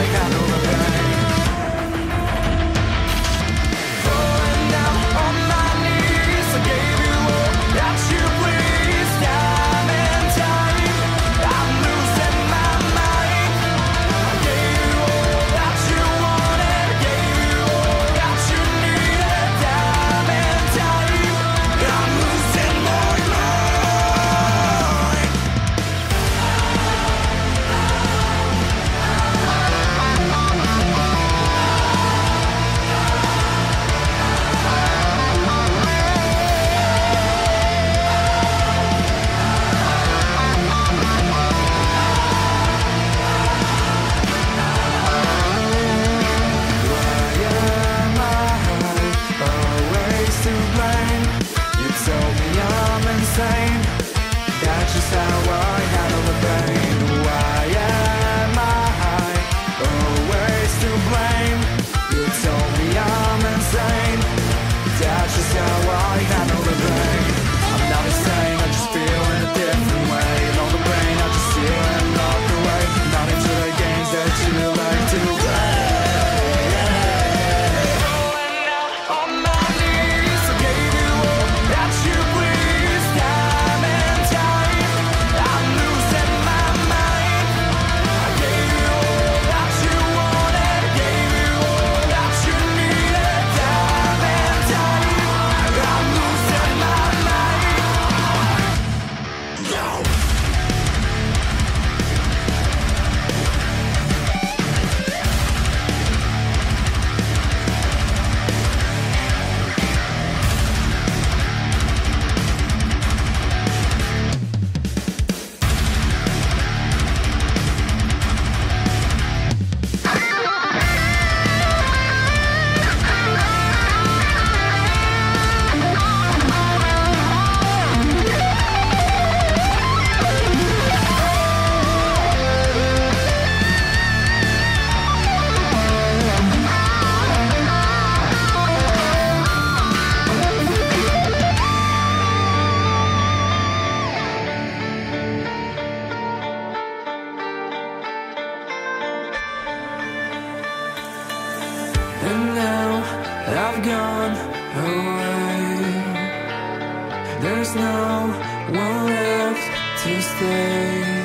I handle the pain. Falling down on my knees, I gave you all that you pleased. Time and time, I'm losing my mind. I gave you all that you wanted, gave you all that you needed. Time and time, I'm losing my mind. Always to blame. You told me I'm insane. That's just how I handle the pain. Why am I always to blame? You told me I'm insane. That's just how I handle the pain. I'm not insane, I just feel in a different way. And all the pain I just feel and walk away. Not into the games that you like to play. And now I've gone away. There's no one left to stay.